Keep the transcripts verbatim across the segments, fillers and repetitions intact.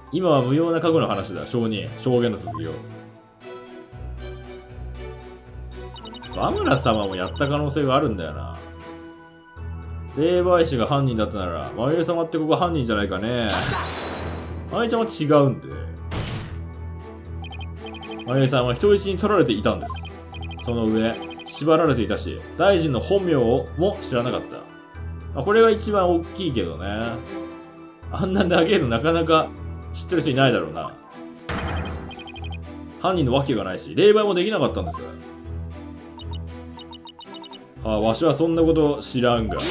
今は無用な過去の話だ。証人。証言の続きを。アムラ様もやった可能性があるんだよな。霊媒師が犯人だったなら、まゆえ様ってここ犯人じゃないかね。まゆえちゃんは違うんで。まゆえさんは人質に取られていたんです。その上、縛られていたし、大臣の本名をも知らなかった。まあ、これが一番大きいけどね。あんな長えのなかなか知ってる人いないだろうな。犯人のわけがないし、霊媒もできなかったんです。はあ、わしはそんなこと知らんが。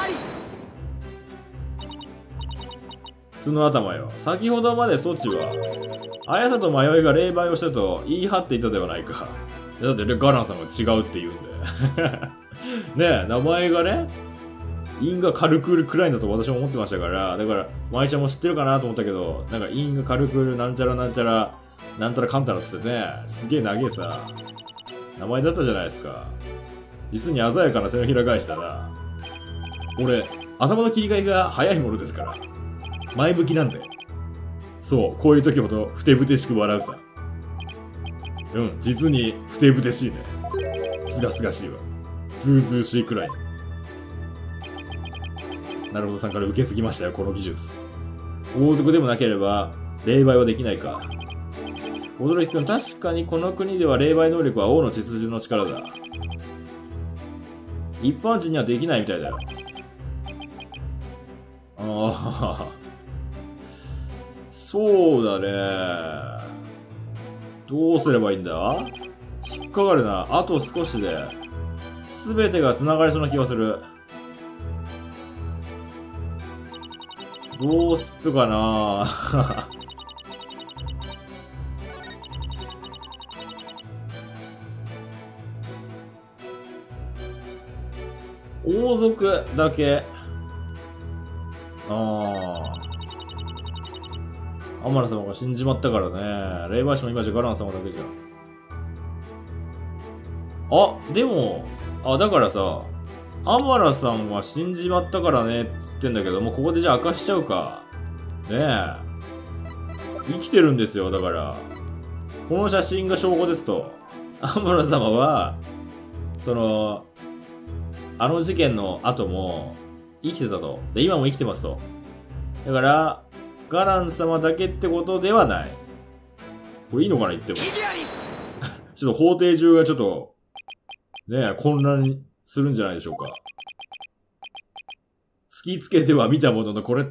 角頭よ。先ほどまでそちは、綾里迷いが霊媒をしたと言い張っていたではないか。だってガランさんが違うって言うんで。ねえ、名前がね、因がカルクールくらいんだと私も思ってましたから、だから、舞ちゃんも知ってるかなと思ったけど、なんか因がカルクールなんちゃらなんちゃら、なんたらかんたらっつってね、すげえ長えさ、名前だったじゃないですか。実に鮮やかな手のひら返したな。俺、頭の切り替えが早いものですから。前向きなんで。そう、こういう時ほどふてぶてしく笑うさ。うん、実にふてぶてしいね。すがすがしいわ。ずうずうしいくらい。なるほどさんから受け継ぎましたよ、この技術。王族でもなければ、霊媒はできないか。驚きくん、確かにこの国では霊媒能力は王の血筋の力だ。一般人にはできないみたいだよ。ああ、そうだね。どうすればいいんだ？引っかかるな。あと少しで、すべてが繋がりそうな気がする。どうすっぷかな。王族だけ。ああ。アマラ様が死んじまったからね。霊媒師も今じゃガラン様だけじゃん。あ、でも、あ、だからさ、アマラさんは死んじまったからねっつってんだけど、もうここでじゃあ明かしちゃうか。ねえ。生きてるんですよ、だから。この写真が証拠ですと。アマラ様は、その、あの事件の後も生きてたと。で、今も生きてますと。だから、ガラン様だけってことではない。これいいのかな言っても。ちょっと法廷中がちょっと、ねえ、混乱するんじゃないでしょうか。突きつけては見たものの、これって、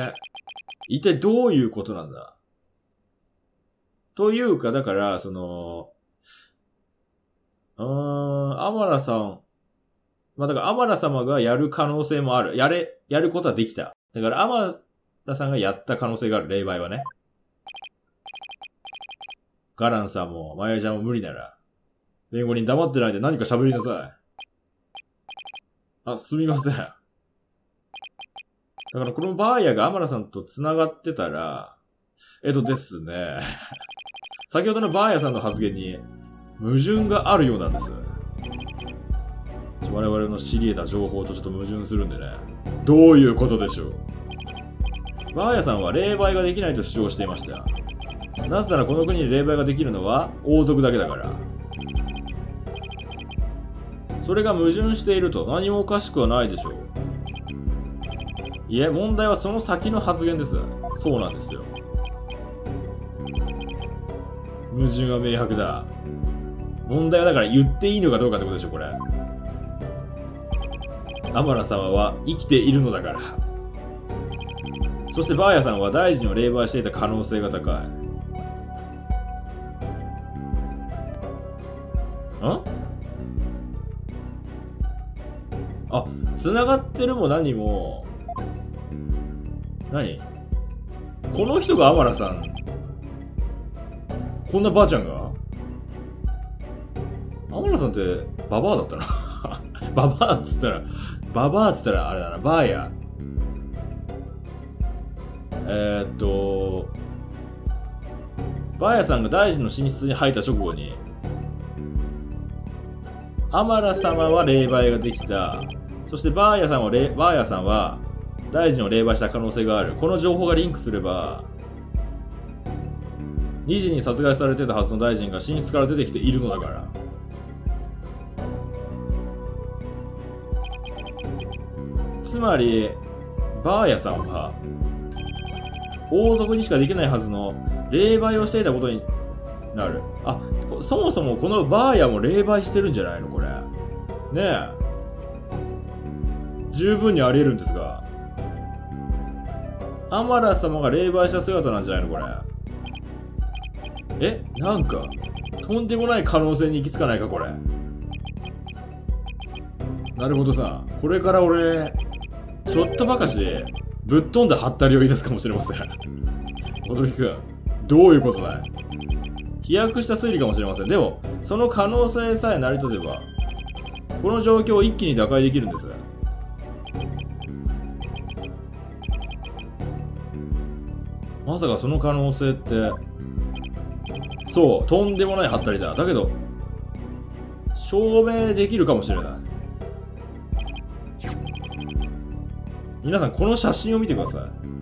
一体どういうことなんだというか、だから、その、うーん、アマラさん、まあ、だからアマラ様がやる可能性もある。やれ、やることはできた。だからアマラさんがやった可能性がある、霊媒はね。ガランさんも、マヤちゃんも無理なら、弁護人黙ってないで何か喋りなさい。あ、すみません。だからこのバーヤがアマラさんと繋がってたら、えっとですね。先ほどのバーヤさんの発言に矛盾があるようなんです。我々の知り得た情報とちょっと矛盾するんでね。どういうことでしょう。バーヤさんは霊媒ができないと主張していました。なぜならこの国で霊媒ができるのは王族だけだから。それが矛盾していると何もおかしくはないでしょう。いえ、問題はその先の発言です。そうなんですよ。矛盾は明白だ。問題はだから言っていいのかどうかってことでしょ、これ。アマラ様は生きているのだから。そしてバーヤさんは大臣を霊媒していた可能性が高い。ん？あ、繋がってるも何も、何？この人がアマラさん。こんなばあちゃんがアマラさんってババアだったな。ババアっつったら、ババアっつったらあれだな、バーヤ。えー、っと、バーヤさんが大臣の寝室に入った直後に、アマラ様は霊媒ができた。そしてバーヤさんは霊、バーヤさんは大臣を霊媒した可能性がある。この情報がリンクすれば、 にじに殺害されてたはずの大臣が寝室から出てきているのだから。つまり、バーヤさんは、王族にしかできないはずの霊媒をしていたことになる。あ、そもそもこのバーヤも霊媒してるんじゃないのこれ。ねえ。十分にあり得るんですが。アマラ様が霊媒した姿なんじゃないのこれ。え、なんか、とんでもない可能性に行き着かないかこれ。なるほどさ。これから俺、ちょっとばかし、ぶっ飛んだハッタリを言い出すかもしれません。元木くん、どういうことだい？飛躍した推理かもしれません。でも、その可能性さえ成り立てば、この状況を一気に打開できるんです。まさかその可能性って、そう、とんでもないハッタリだ。だけど、証明できるかもしれない。皆さん、この写真を見てください。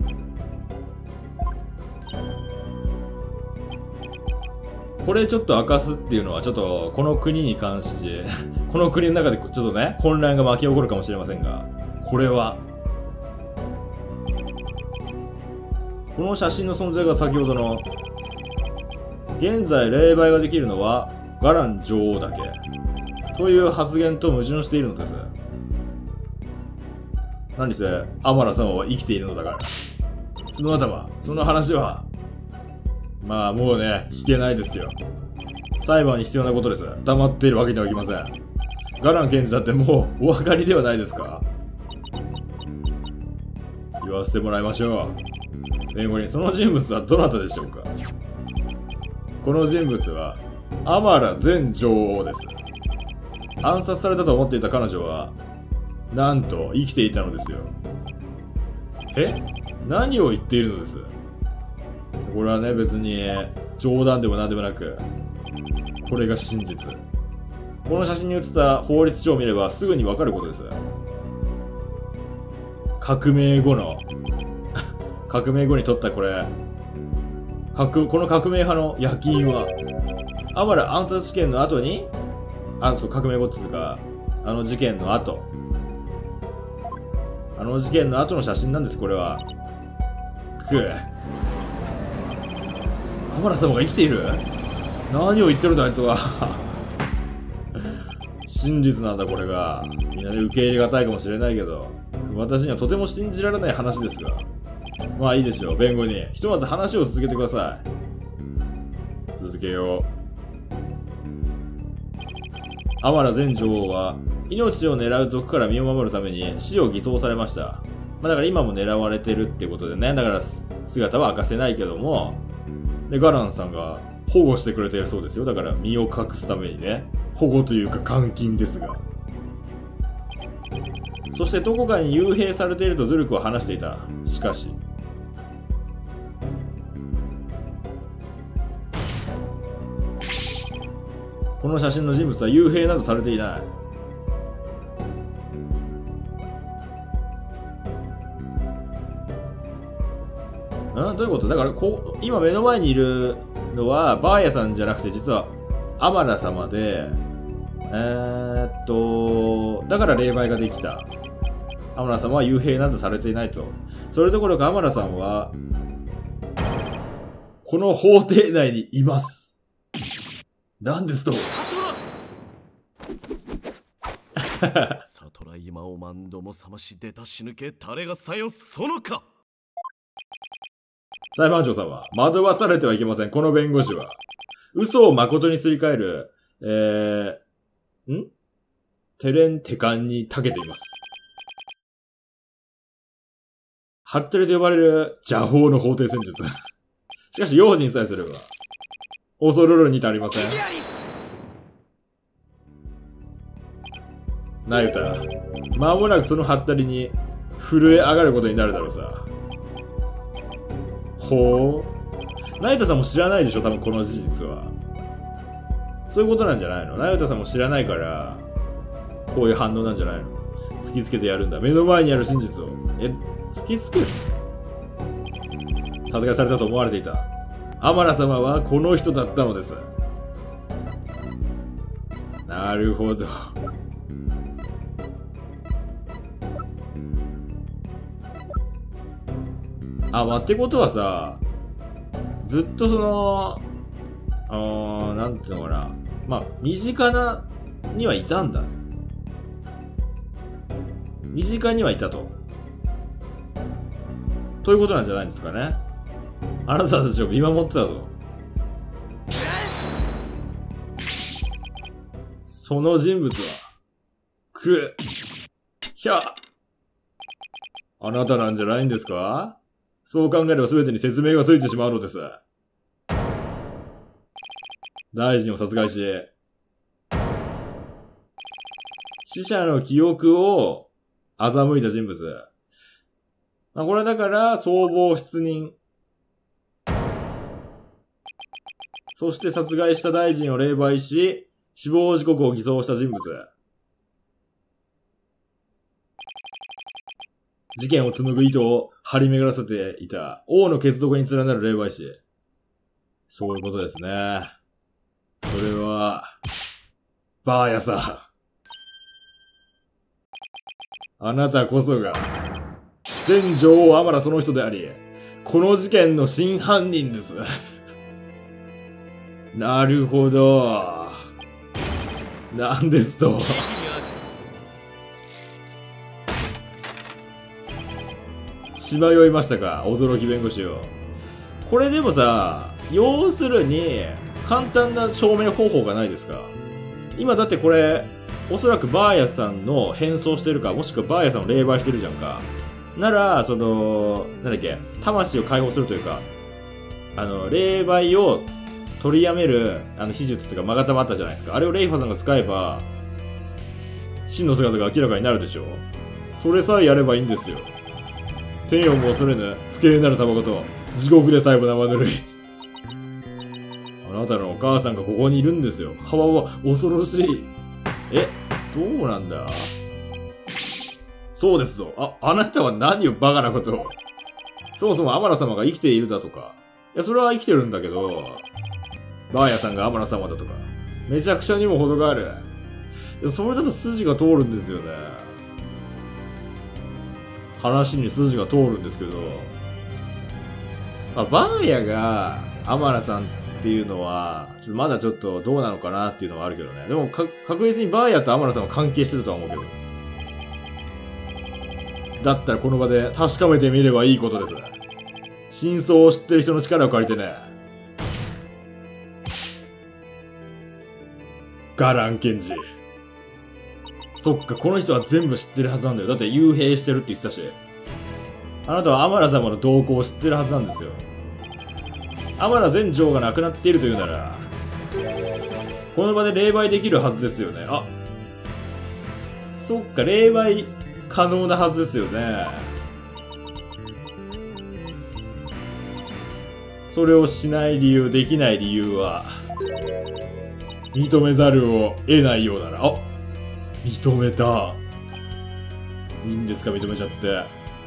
これちょっと明かすっていうのは、ちょっと、この国に関して、この国の中でちょっとね、混乱が巻き起こるかもしれませんが、これは、この写真の存在が先ほどの、現在霊媒ができるのは、ガラン女王だけ、という発言と矛盾しているのです。何せ、アマラ様は生きているのだから。角頭、その話は、まあもうね、聞けないですよ。裁判に必要なことです。黙っているわけにはいきません。ガラン検事だってもうお分かりではないですか？言わせてもらいましょう。弁護人、その人物はどなたでしょうか？この人物は、アマラ前女王です。暗殺されたと思っていた彼女は、なんと生きていたのですよ。え？何を言っているのです？これはね、別に冗談でも何でもなく、これが真実。この写真に写った法律書を見ればすぐにわかることです。革命後の革命後に取ったこれ革この革命派の焼き印はアマラ暗殺事件の後にあそう革命後っていうかあの事件の後あの事件の後の写真なんです。これはくアマラ様が生きている？何を言ってるんだあいつは真実なんだこれが。みんなで受け入れがたいかもしれないけど私にはとても信じられない話ですが、まあいいでしょう。弁護人、ひとまず話を続けてください。続けよう。アマラ前女王は命を狙う族から身を守るために死を偽装されました。まあだから今も狙われてるってことでね、だから姿は明かせないけども、でガランさんが保護してくれているそうですよ。だから身を隠すためにね、保護というか監禁ですが、そしてどこかに幽閉されていると努力を話していた。しかしこの写真の人物は幽閉などされていない。ん？どういうこと？だからこ今目の前にいるのはバーヤさんじゃなくて実はアマラ様で、えー、っとだから霊媒ができた。アマラ様は幽閉などされていないと。それどころかアマラさんはこの法廷内にいます。なんですと？ サトラ今を何度も覚まし出たし抜け誰がさよそのか。 裁判長様、惑わされてはいけません。この弁護士は嘘を誠にすり替えるえー、んテレンテカンに長けています。ハッテルと呼ばれる邪法の法廷戦術しかし用心さえすれば恐るるに足りません。ナユタ、間もなくそのハッタリに震え上がることになるだろうさ。ほう。ナユタさんも知らないでしょ、多分この事実は。そういうことなんじゃないの？ナユタさんも知らないから、こういう反応なんじゃないの？突きつけてやるんだ。目の前にある真実を。え、突きつける？殺害されたと思われていた。 アマラ様はこの人だったのです。なるほど。あ、まあ、ってことはさ、ずっとその、あー、なんていうのかな。まあ、身近な、にはいたんだ。身近にはいたと。ということなんじゃないんですかね。あなたたちを見守ってたと。その人物は、く、ひゃ、あなたなんじゃないんですか？そう考えれば全てに説明がついてしまうのです。大臣を殺害し、死者の記憶を欺いた人物。まあ、これだから、総合失認。そして殺害した大臣を霊媒し、死亡時刻を偽装した人物。事件を紡ぐ糸を張り巡らせていた王の血族に連なる霊媒師。そういうことですね。それは、バーヤさん。あなたこそが、前女王アマラその人であり、この事件の真犯人です。なるほど。なんですと。しまよいましたか、驚き弁護士を。これでもさ、要するに、簡単な証明方法がないですか。今だってこれ、おそらくバーヤさんの変装してるか、もしくはバーヤさんを霊媒してるじゃんか。なら、その、なんだっけ、魂を解放するというか、あの、霊媒を取りやめる、あの、秘術というか、マガタもあったじゃないですか。あれをレイファさんが使えば、真の姿が明らかになるでしょ。それさえやればいいんですよ。天をも恐れぬ、不敬なるタバコと、地獄でさえも生ぬるい。あなたのお母さんがここにいるんですよ。はわわ、恐ろしい。え、どうなんだ？そうですぞ。あ、あなたは何をバカなことを。そもそもアマラ様が生きているだとか。いや、それは生きてるんだけど、バーヤさんがアマラ様だとか。めちゃくちゃにも程がある。いや、それだと筋が通るんですよね。話に筋が通るんですけど、まあ、バーヤがアマラさんっていうのは、ちょっとまだちょっとどうなのかなっていうのはあるけどね。でもか確実にバーヤとアマラさんは関係してるとは思うけど。だったらこの場で確かめてみればいいことです。真相を知ってる人の力を借りてね。ガラン検事。そっか、この人は全部知ってるはずなんだよ。だって幽閉してるって言ってたし。あなたはアマラ様の動向を知ってるはずなんですよ。アマラ前女王が亡くなっているというなら、この場で霊媒できるはずですよね。あ、そっか、霊媒可能なはずですよね。それをしない理由、できない理由は、認めざるを得ないようだな。あ、認めた。いいんですか、認めちゃって。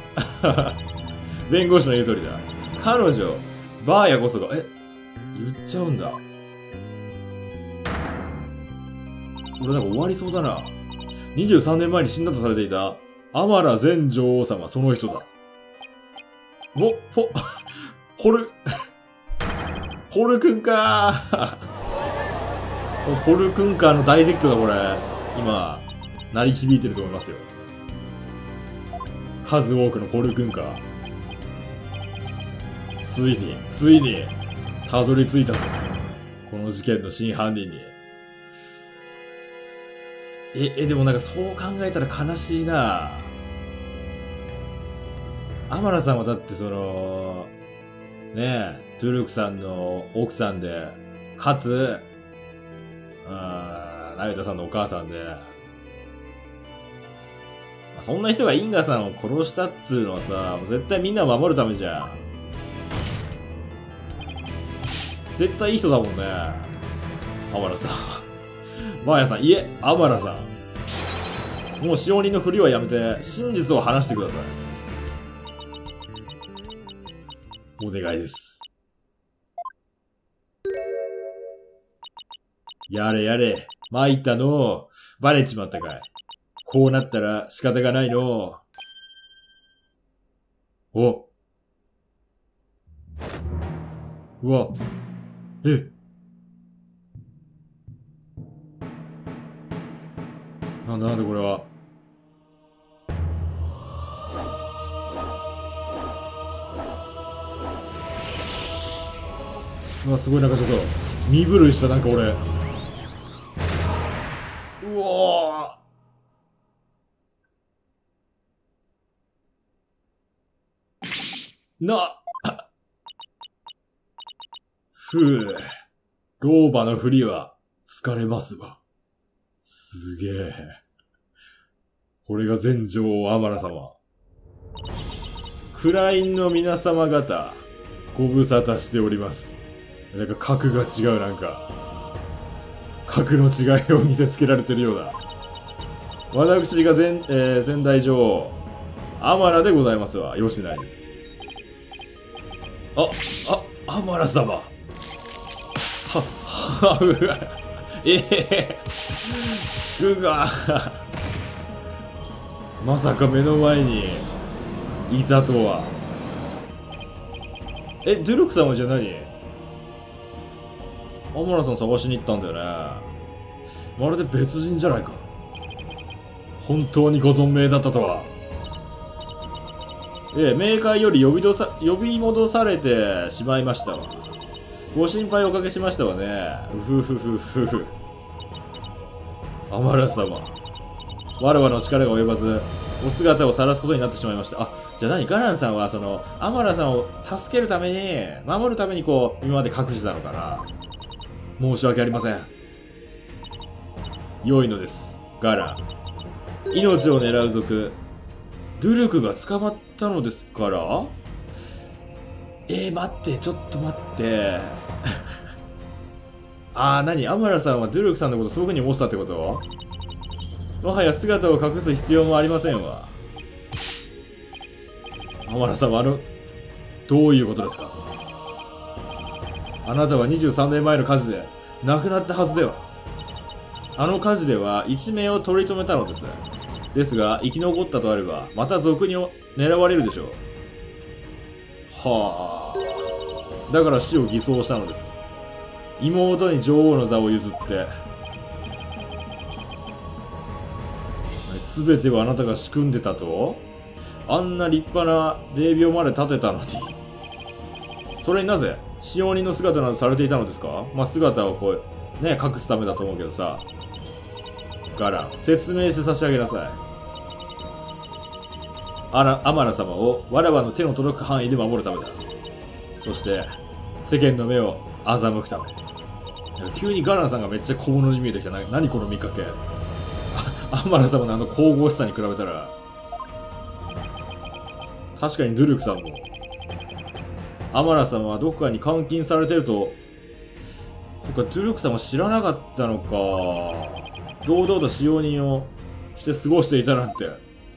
弁護士の言う通りだ。彼女、バーヤこそが、え、言っちゃうんだ。俺なんか終わりそうだな。にじゅうさんねんまえに死んだとされていた、アマラ前女王様、その人だ。お、ポ、ポル、ポルくんかー。ポルくんかの大絶叫だ、これ。今、鳴り響いてると思いますよ。数多くのポルくんか。ついに、ついに、たどり着いたぞ。この事件の真犯人に。え、え、でもなんかそう考えたら悲しいな。アマラさんはだってその、ねえ、トゥルクさんの奥さんで、かつ、あー、ナユタさんのお母さんで、そんな人がインガさんを殺したっつうのはさ、絶対みんなを守るためじゃん。絶対いい人だもんね。アマラさん。バーヤさん、いえ、アマラさん。もう使用人のふりはやめて、真実を話してください。お願いです。 やれやれ。参ったのう。バレちまったかい。こうなったら仕方がないのう。お。うわ。え。なんだなんだこれは。うわ、すごいなんかちょっと、身震いしたなんか俺。うわーな、ふぅ。老婆のふりは疲れますわ。すげえ。これが全女王アマラ様。クラインの皆様方、ご無沙汰しております。なんか格が違うなんか。格の違いを見せつけられてるようだ。私が前、えー、前代女王、アマラでございますわ。よしなに。あ、あ、アマラ様。は、は、うわ。ええー。グが。まさか目の前に、いたとは。え、ドゥルク様じゃ何？アマラさん探しに行ったんだよね。まるで別人じゃないか。本当にご存命だったとは。ええ、冥界より呼びどさ、呼び戻されてしまいましたわ。ご心配おかけしましたわね。うふふふふふ。アマラ様。わらわの力が及ばず、お姿を晒すことになってしまいました。あ、じゃあ何ガランさんは、その、アマラさんを助けるために、守るためにこう、今まで隠してたのかな。申し訳ありません。良いのです、ガラン。命を狙う族、ドゥルクが捕まったのですから。えー、待って、ちょっと待って。あー、何アマラさんはドゥルクさんのことそういう風に思ってたってこと？もはや姿を隠す必要もありませんわ。アマラさんはあの、どういうことですか？あなたはにじゅうさんねんまえの火事で亡くなったはずでは。あの火事では一命を取り留めたのです。ですが、生き残ったとあれば、また賊に狙われるでしょう。はあ。だから死を偽装したのです。妹に女王の座を譲って、すべてはあなたが仕組んでたと？あんな立派な霊廟まで建てたのに。それになぜ、使用人の姿などされていたのですか？まあ、姿をこう、ね、隠すためだと思うけどさ。ガラン、説明して差し上げなさい。あら、アマラ様をわらわの手の届く範囲で守るためだ。そして、世間の目を欺くため。急にガランさんがめっちゃ小物に見えてきた。な、何この見かけ。アマラ様のあの神々しさに比べたら、確かにドゥルクさんも、アマラ様はどこかに監禁されてると、そっか、ドゥルクさんも知らなかったのか。堂々と使用人をして過ごしていたなんて。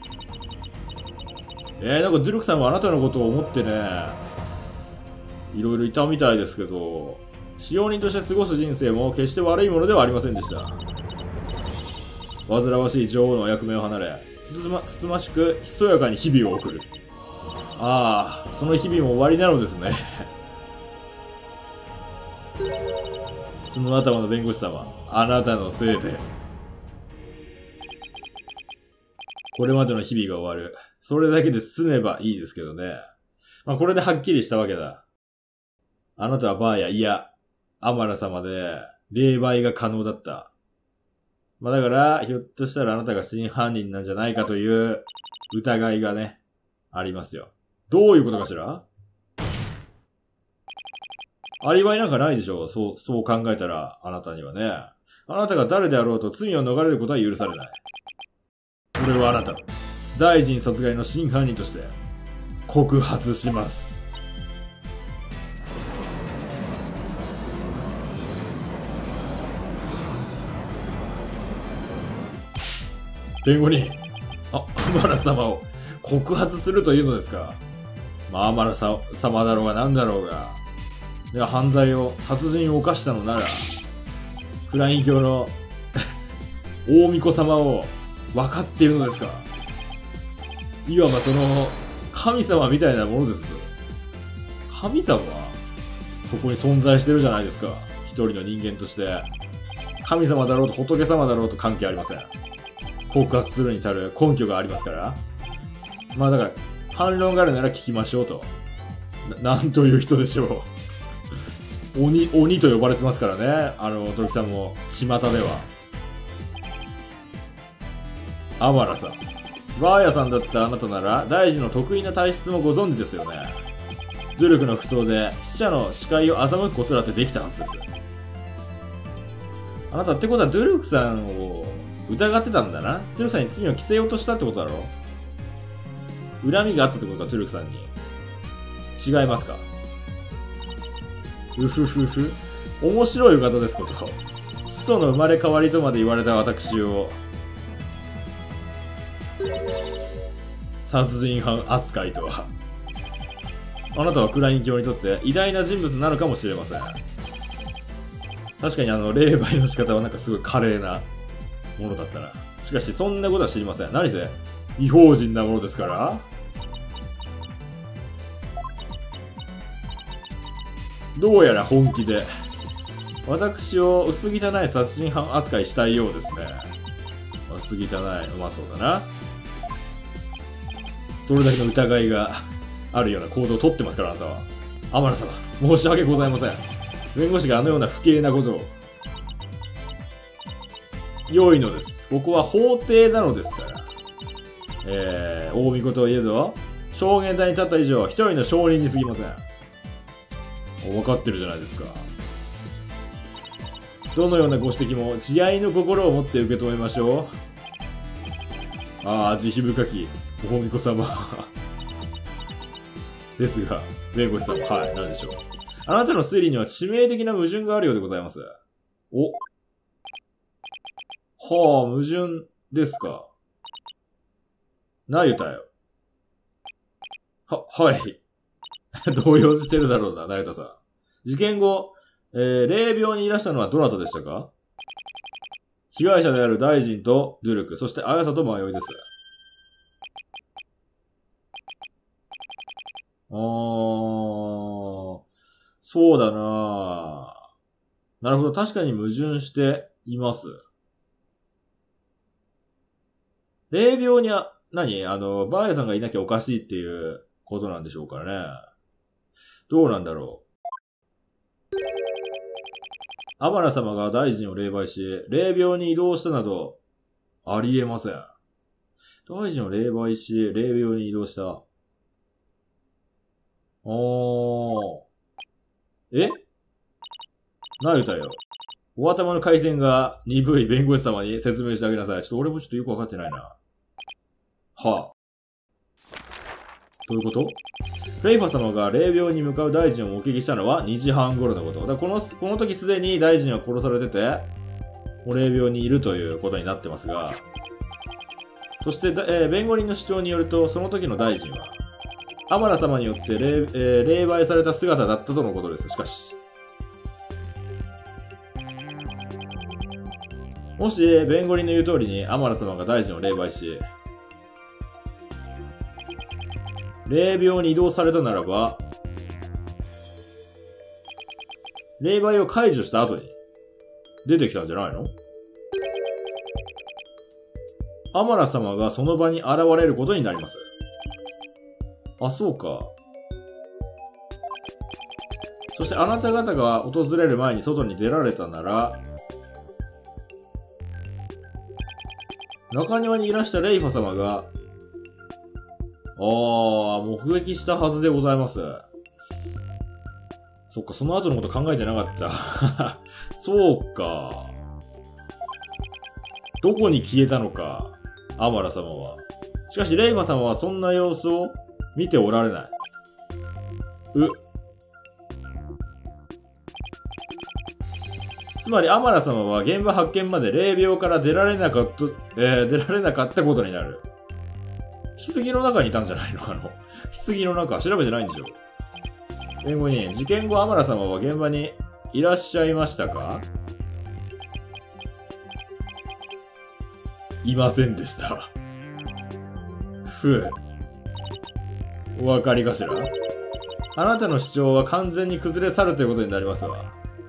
えー、なんかドゥルクさんはあなたのことを思ってね、いろいろいたみたいですけど、使用人として過ごす人生も決して悪いものではありませんでした。煩わしい女王の役目を離れ、つつま、つつましくひそやかに日々を送る。ああ、その日々も終わりなのですね。角頭の弁護士様、あなたのせいで。これまでの日々が終わる。それだけで済めばいいですけどね。まあこれではっきりしたわけだ。あなたはバーや、いや、アマラ様で、霊媒が可能だった。まあだから、ひょっとしたらあなたが真犯人なんじゃないかという疑いがね、ありますよ。どういうことかしら？アリバイなんかないでしょう。そう、そう考えたら、あなたにはね。あなたが誰であろうと罪を逃れることは許されない。俺はあなた、大臣殺害の真犯人として、告発します。弁護人、あ、アマラ様を告発するというのですか？まあ、アマラさ様だろうが何だろうが、では犯罪を、殺人を犯したのなら、 フライン教の大巫女様を分かっているのですか？いわばその神様みたいなものですぞ。神様はそこに存在してるじゃないですか。一人の人間として。神様だろうと仏様だろうと関係ありません。告発するに足る根拠がありますから。まあだから、反論があるなら聞きましょうと。な、なんという人でしょう。鬼、鬼と呼ばれてますからね。あの、トルキさんも、巷では。アマラさん。バーヤさんだったあなたなら、大臣の得意な体質もご存知ですよね。努力の服装で、死者の視界を欺くことだってできたはずです。あなたってことは、ドゥルクさんを疑ってたんだな。ドゥルクさんに罪を着せようとしたってことだろ？恨みがあったってことか、ドゥルクさんに。違いますか？うふふふ。面白い方ですこと。始祖の生まれ変わりとまで言われた私を、殺人犯扱いとは。あなたはクライン教にとって偉大な人物なのかもしれません。確かにあの、霊媒の仕方はなんかすごい華麗なものだったな。しかし、そんなことは知りません。何せ、異邦人なものですから。どうやら本気で、私を薄汚い殺人犯扱いしたいようですね。薄汚い。うまそうだな。それだけの疑いがあるような行動をとってますから、あなたは。アマラ様、申し訳ございません。弁護士があのような不敬なことを。良いのです。ここは法廷なのですから。えー、大巫女といえど、証言台に立った以上、一人の証人に過ぎません。分かってるじゃないですか。どのようなご指摘も慈愛の心を持って受け止めましょう。ああ、慈悲深き大巫女様ですが、弁護士様、はい、何でしょう。あなたの推理には致命的な矛盾があるようでございます。お。はあ、矛盾ですか。なゆたよ。は、はい。動揺してるだろうな、なゆたさん。事件後、えー、霊廟にいらしたのはどなたでしたか？被害者である大臣とドゥルク、そしてあやさと迷いです。あー、そうだなぁ。なるほど、確かに矛盾しています。霊廟には、何あの、バーヤさんがいなきゃおかしいっていうことなんでしょうからね。どうなんだろう。アマラ様が大臣を霊媒し、霊廟に移動したなど、ありえません。大臣を霊媒し、霊廟に移動した。あー。え？なゆたよ。お頭の回転が鈍い弁護士様に説明してあげなさい。ちょっと俺もちょっとよくわかってないな。はぁ。どういうこと？レイファ様が霊廟に向かう大臣を目撃したのはにじはん頃のこと。だからこの、この時すでに大臣は殺されてて、もう霊廟にいるということになってますが、そして、えー、弁護人の主張によると、その時の大臣は、アマラ様によって霊、えー、霊媒された姿だったとのことです。しかし、もし、弁護人の言う通りにアマラ様が大臣を霊媒し、霊廟に移動されたならば、霊媒を解除した後に出てきたんじゃないの？アマラ様がその場に現れることになります。あ、そうか。そしてあなた方が訪れる前に外に出られたなら、中庭にいらしたレイファ様が、ああ、目撃したはずでございます。そっか、その後のこと考えてなかった。そうか。どこに消えたのか、アマラ様は。しかし、レイファ様はそんな様子を見ておられない。う。つまり、アマラ様は現場発見まで霊廟から出られなかった、えー、出られなかったことになる。棺の中にいたんじゃないの？あの、棺の中、調べてないんでしょ？弁護人、事件後アマラ様は現場にいらっしゃいましたか？ いませんでした。ふう。お分かりかしら？あなたの主張は完全に崩れ去るということになりますわ。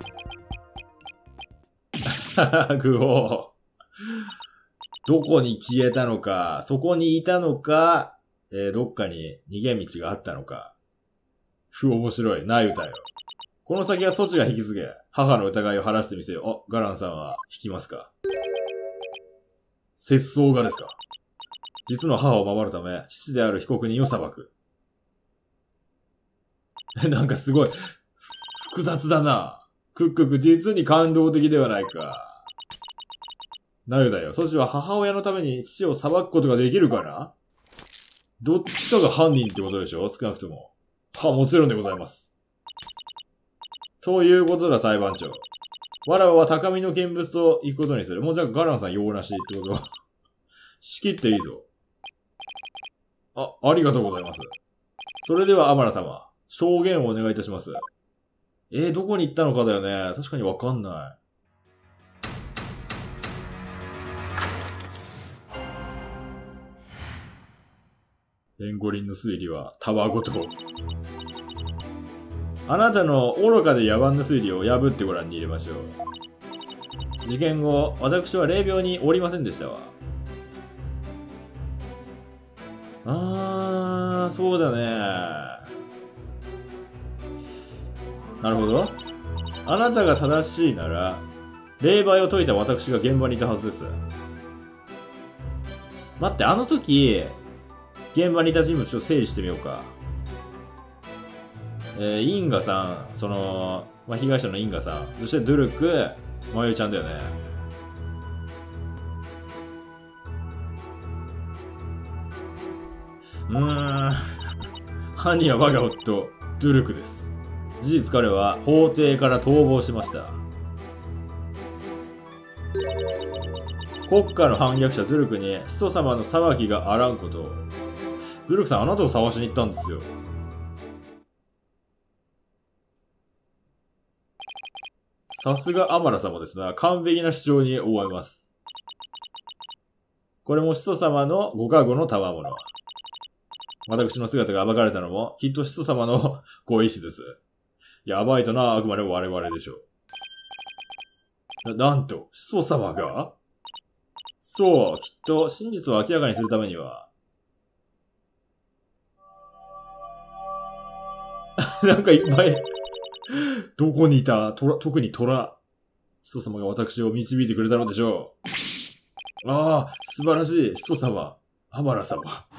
グオー。どこに消えたのか、そこにいたのか、えー、どっかに逃げ道があったのか。ふ、面白い。なゆたよ。この先はソチが引き継げ、母の疑いを晴らしてみせよ。あ、ガランさんは引きますか？節操がですか？実の母を守るため、父である被告人を裁く。なんかすごい、複雑だな。クックク、実に感動的ではないか。なゆだよ。ソチは母親のために父を裁くことができるかな？どっちかが犯人ってことでしょ？少なくとも。は、もちろんでございます。ということだ、裁判長。わらわは高みの見物と行くことにする。もうじゃあガランさん用なしってことは。仕切っていいぞ。あ、ありがとうございます。それでは、アマラ様、証言をお願いいたします。えー、どこに行ったのかだよね。確かにわかんない。ペンゴリンの推理は、たわごと。あなたの愚かで野蛮な推理を破ってご覧に入れましょう。事件後、私は霊廟におりませんでしたわ。あー、そうだね。なるほど。あなたが正しいなら、霊媒を解いた私が現場にいたはずです。待って、あの時、現場にいた人物を整理してみようか。えー、インガさん、その、まあ、被害者のインガさん、そしてドゥルク、マヨちゃんだよね。うーん。犯人は我が夫、ドゥルクです。事実彼は法廷から逃亡しました。国家の反逆者ドゥルクに始祖様の裁きがあらんことを。ドゥルクさん、あなたを探しに行ったんですよ。さすがアマラ様ですな。完璧な主張に思います。これも始祖様のご加護の賜物。私の姿が暴かれたのも、きっと始祖様のご意志です。やばいとな、あくまでも我々でしょう。な、なんと、始祖様が？そう、きっと真実を明らかにするためには。なんかいっぱい。どこにいた虎、特に虎。始祖様が私を導いてくれたのでしょう。ああ、素晴らしい。始祖様。アマラ様。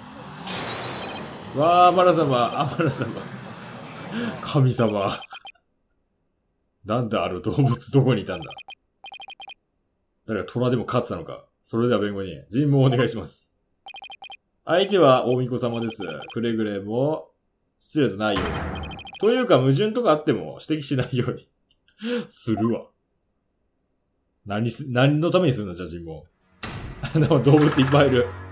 わあ、アマラ様。アマラ様。神様。なんだあの動物どこにいたんだ。誰か虎でも勝ってたのか。それでは弁護人、尋問をお願いします。相手は大巫女様です。くれぐれも失礼のないように。というか矛盾とかあっても指摘しないように。するわ。何す、何のためにするんだ、じゃあ尋問。でも動物いっぱいいる。